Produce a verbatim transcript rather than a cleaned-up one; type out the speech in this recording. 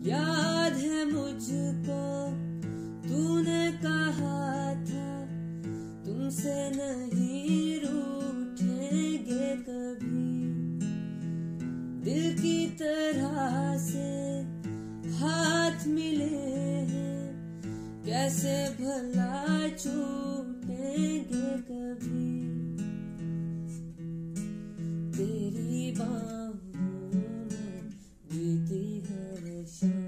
याद है मुझको तूने कहा था तुमसे नहीं रूठेंगे कभी, दिल की तरह से हाथ मिले हैं कैसे भला छूटेंगे कभी, तेरी बाहों में बीती हर शाम